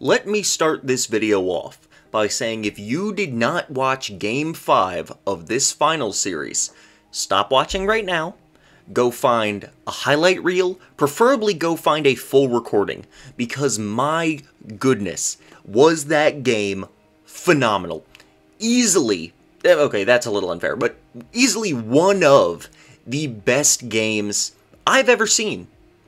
Let me start this video off by saying if you did not watch Game 5 of this finals series, stop watching right now, go find a highlight reel, preferably go find a full recording, because my goodness, was that game phenomenal. Easily, okay, that's a little unfair, but easily one of the best games I've ever seen.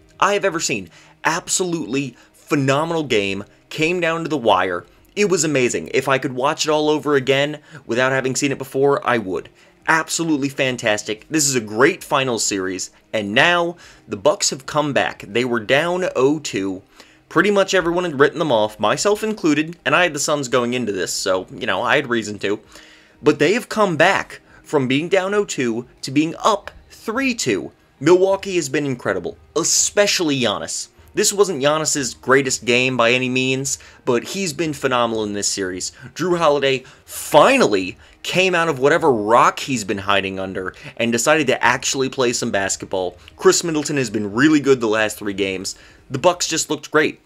Absolutely phenomenal game. Came down to the wire. It was amazing. If I could watch it all over again without having seen it before, I would. Absolutely fantastic. This is a great finals series, and now the Bucks have come back. They were down 0-2. Pretty much everyone had written them off, myself included, and I had the Suns going into this, so, you know, I had reason to. But they have come back from being down 0-2 to being up 3-2. Milwaukee has been incredible, especially Giannis. This wasn't Giannis's greatest game by any means, but he's been phenomenal in this series. Jrue Holiday finally came out of whatever rock he's been hiding under and decided to actually play some basketball. Chris Middleton has been really good the last 3 games. The Bucks just looked great.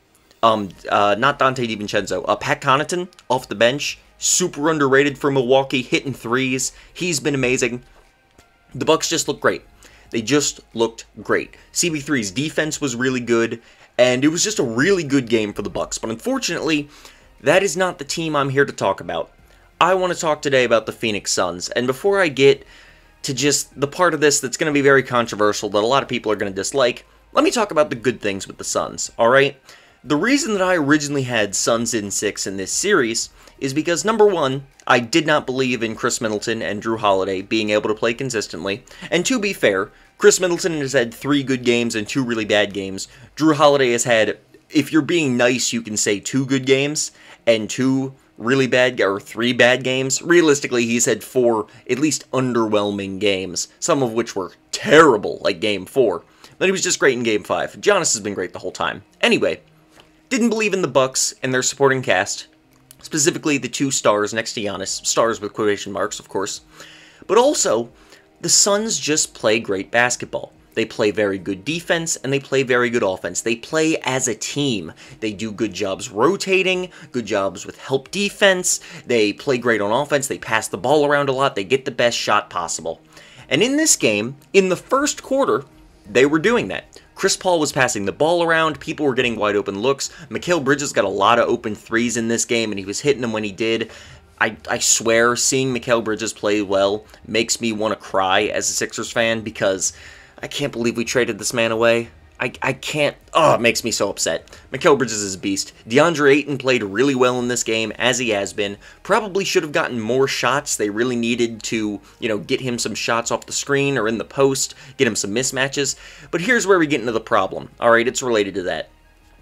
Not Dante DiVincenzo. Pat Connaughton off the bench, super underrated for Milwaukee, hitting threes. He's been amazing. The Bucks just looked great. They just looked great. CB3's defense was really good, and it was just a really good game for the Bucks. But unfortunately, that is not the team I'm here to talk about. I want to talk today about the Phoenix Suns, and before I get to just the part of this that's going to be very controversial that a lot of people are going to dislike, let me talk about the good things with the Suns, alright? The reason that I originally had Suns in 6 in this series is because, number one, I did not believe in Chris Middleton and Jrue Holiday being able to play consistently. And to be fair, Chris Middleton has had 3 good games and 2 really bad games. Jrue Holiday has had, if you're being nice, you can say 2 good games and 2 really bad, or 3 bad games. Realistically, he's had 4 at least underwhelming games, some of which were terrible, like Game 4. But he was just great in Game 5. Giannis has been great the whole time. Anyway, didn't believe in the Bucks and their supporting cast. Specifically, the 2 stars next to Giannis. Stars with quotation marks, of course. But also, the Suns just play great basketball. They play very good defense, and they play very good offense. They play as a team. They do good jobs rotating, good jobs with help defense. They play great on offense. They pass the ball around a lot. They get the best shot possible. And in this game, in the first quarter, they were doing that. Chris Paul was passing the ball around, people were getting wide open looks, Mikal Bridges got a lot of open threes in this game, and he was hitting them when he did. I swear, seeing Mikal Bridges play well makes me want to cry as a Sixers fan, because I can't believe we traded this man away. I can't, it makes me so upset. Mikal Bridges is a beast. DeAndre Ayton played really well in this game, as he has been. Probably should have gotten more shots. They really needed to, get him some shots off the screen or in the post, get him some mismatches. But here's where we get into the problem. Alright, it's related to that.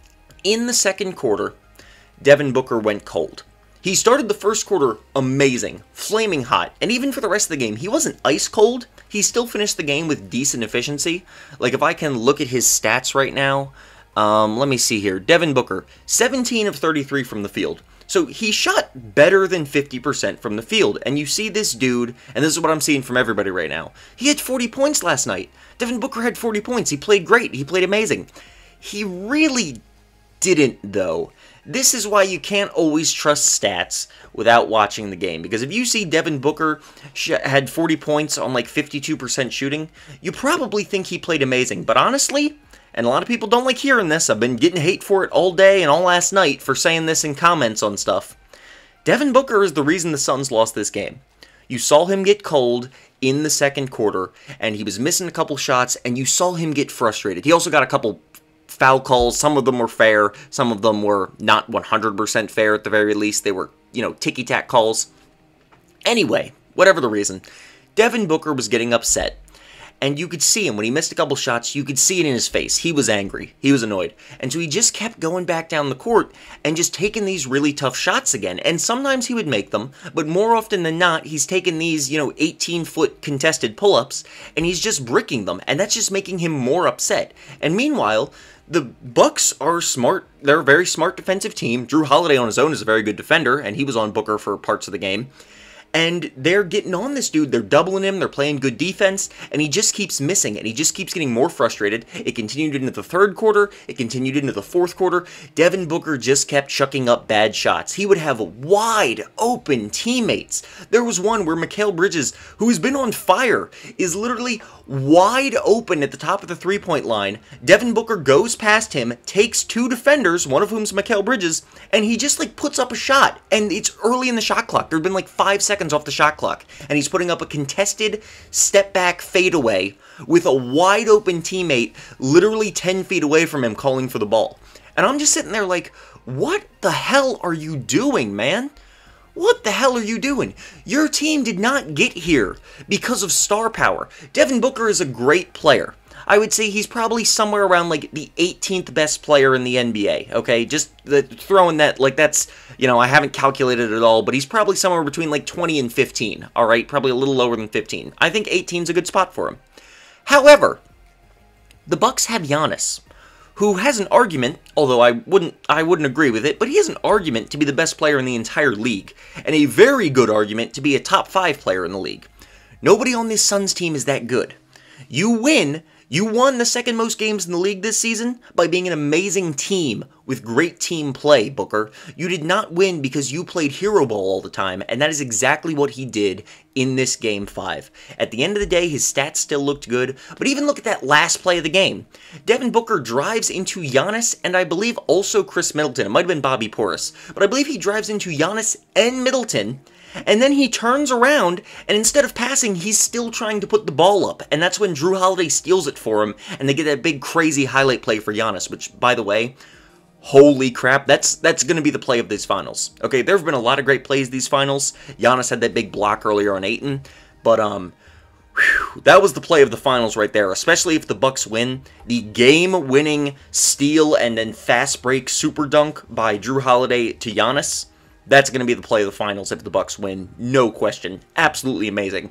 In the second quarter, Devin Booker went cold. He started the first quarter amazing, flaming hot, and even for the rest of the game, he wasn't ice cold. He still finished the game with decent efficiency. Like, if I can look at his stats right now, let me see here. Devin Booker, 17 of 33 from the field. So he shot better than 50% from the field, and you see this dude, and this is what I'm seeing from everybody right now. He had 40 points last night. Devin Booker had 40 points. He played great. He played amazing. He really didn't, though. This is why you can't always trust stats without watching the game. Because if you see Devin Booker had 40 points on like 52% shooting, you probably think he played amazing. But honestly, and a lot of people don't like hearing this, I've been getting hate for it all day and all last night for saying this in comments on stuff. Devin Booker is the reason the Suns lost this game. You saw him get cold in the second quarter, and he was missing a couple shots, and you saw him get frustrated. He also got a couple foul calls. Some of them were fair. Some of them were not 100% fair at the very least. They were, ticky-tack calls. Anyway, whatever the reason, Devin Booker was getting upset. And you could see him. When he missed a couple shots, you could see it in his face. He was angry. He was annoyed. And so he just kept going back down the court and just taking these really tough shots again. And sometimes he would make them, but more often than not, he's taking these, 18-foot contested pull-ups, and he's just bricking them. And that's just making him more upset. And meanwhile, the Bucks are smart. They're a very smart defensive team. Jrue Holiday on his own is a very good defender, and he was on Booker for parts of the game. and they're getting on this dude. They're doubling him, they're playing good defense, and he just keeps missing, and he just keeps getting more frustrated. It continued into the third quarter, it continued into the fourth quarter. Devin Booker just kept chucking up bad shots. He would have wide open teammates. There was one where Mikal Bridges, who has been on fire, is literally wide open at the top of the three-point line. Devin Booker goes past him, takes two defenders, one of whom's Mikal Bridges, and he just like puts up a shot. And it's early in the shot clock. There had been like 5 seconds off the shot clock, and he's putting up a contested step-back fadeaway with a wide open teammate literally 10 feet away from him calling for the ball. And I'm just sitting there like, what the hell are you doing, man? What the hell are you doing? Your team did not get here because of star power. Devin Booker is a great player. I would say he's probably somewhere around like the 18th best player in the NBA, okay? Just throwing that, like that's, you know, I haven't calculated it all, but he's probably somewhere between like 20 and 15, all right? Probably a little lower than 15. I think 18 is a good spot for him. However, the Bucks have Giannis, who has an argument, although I wouldn't agree with it, but he has an argument to be the best player in the entire league, and a very good argument to be a top 5 player in the league. Nobody on this Suns team is that good. You won the second most games in the league this season by being an amazing team with great team play, Booker. You did not win because you played hero ball all the time, and that is exactly what he did in this Game 5. At the end of the day, his stats still looked good, but even look at that last play of the game. Devin Booker drives into Giannis, and I believe also Chris Middleton. It might have been Bobby Portis, but I believe he drives into Giannis and Middleton, and then he turns around, and instead of passing, he's still trying to put the ball up. And that's when Drew Holiday steals it for him, and they get that big crazy highlight play for Giannis, which, by the way, holy crap, that's going to be the play of these finals. Okay, there have been a lot of great plays these finals. Giannis had that big block earlier on Ayton, but that was the play of the finals right there, especially if the Bucks win. The game-winning steal and then fast break super dunk by Drew Holiday to Giannis. That's going to be the play of the finals if the Bucks win, no question. Absolutely amazing.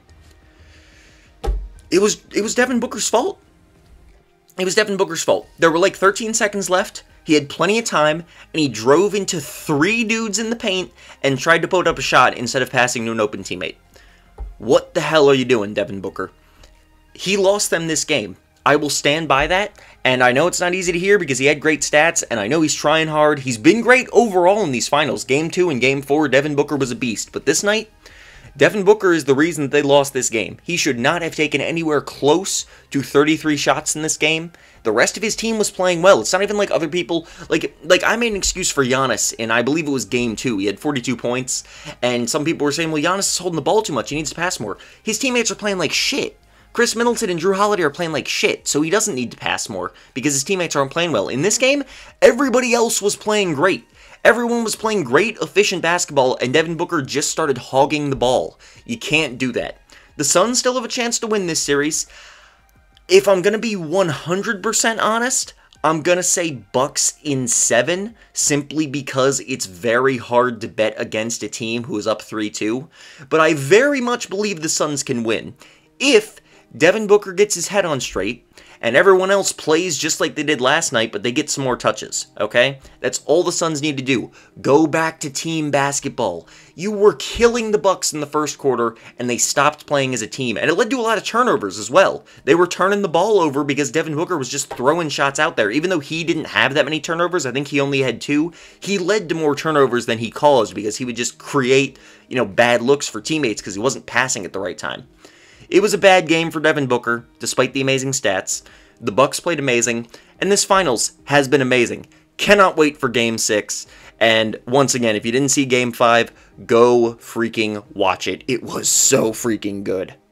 It was Devin Booker's fault. It was Devin Booker's fault. There were like 13 seconds left. He had plenty of time, and he drove into 3 dudes in the paint and tried to put up a shot instead of passing to an open teammate. What the hell are you doing, Devin Booker? He lost them this game. I will stand by that, and I know it's not easy to hear because he had great stats, and I know he's trying hard. He's been great overall in these finals. Game 2 and Game 4, Devin Booker was a beast. But this night, Devin Booker is the reason that they lost this game. He should not have taken anywhere close to 33 shots in this game. The rest of his team was playing well. It's not even like other people, like I made an excuse for Giannis, and I believe it was Game 2. He had 42 points, and some people were saying, well, Giannis is holding the ball too much. He needs to pass more. His teammates are playing like shit. Chris Middleton and Drew Holiday are playing like shit, so he doesn't need to pass more because his teammates aren't playing well. In this game, everybody else was playing great. Everyone was playing great, efficient basketball, and Devin Booker just started hogging the ball. You can't do that. The Suns still have a chance to win this series. If I'm going to be 100% honest, I'm going to say Bucks in 7, simply because it's very hard to bet against a team who is up 3-2. But I very much believe the Suns can win if Devin Booker gets his head on straight, and everyone else plays just like they did last night, but they get some more touches, okay? That's all the Suns need to do. Go back to team basketball. You were killing the Bucks in the first quarter, and they stopped playing as a team, and it led to a lot of turnovers as well. They were turning the ball over because Devin Booker was just throwing shots out there. Even though he didn't have that many turnovers, I think he only had 2, he led to more turnovers than he caused because he would just create, bad looks for teammates because he wasn't passing at the right time. It was a bad game for Devin Booker, despite the amazing stats. The Bucks played amazing, and this finals has been amazing. Cannot wait for Game 6, and once again, if you didn't see Game 5, go freaking watch it. It was so freaking good.